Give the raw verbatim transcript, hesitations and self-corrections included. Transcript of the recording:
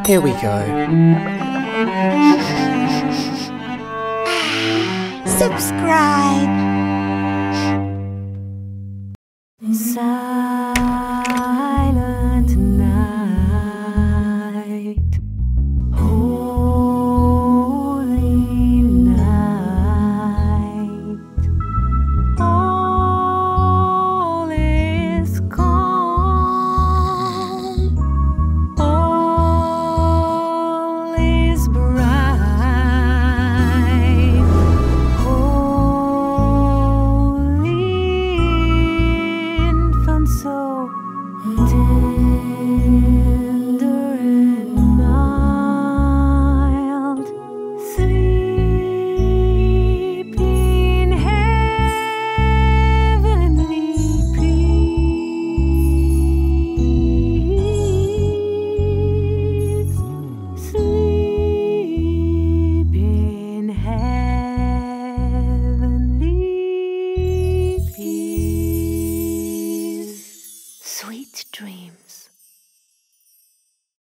Here we go. Subscribe. Silent night, holy night, all is calm, all is bright, holy infant so tender and mild, sleep in heavenly peace, sleep in heavenly peace. Sweet dreams.